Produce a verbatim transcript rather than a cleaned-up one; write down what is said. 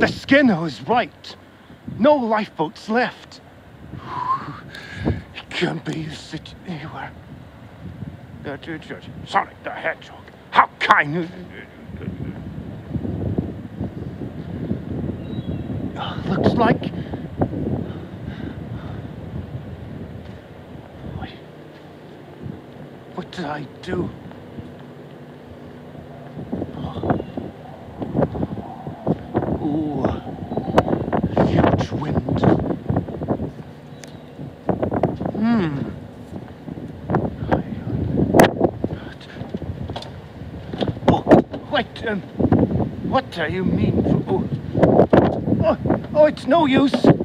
The Skinner was right. No lifeboats left. It can't be used anywhere. Sonic the Hedgehog. How kind. Looks like. Wait. What did I do? Ooh, huge wind. Hmm. Oh, wait. Um, what do you mean? Oh, oh, oh it's no use.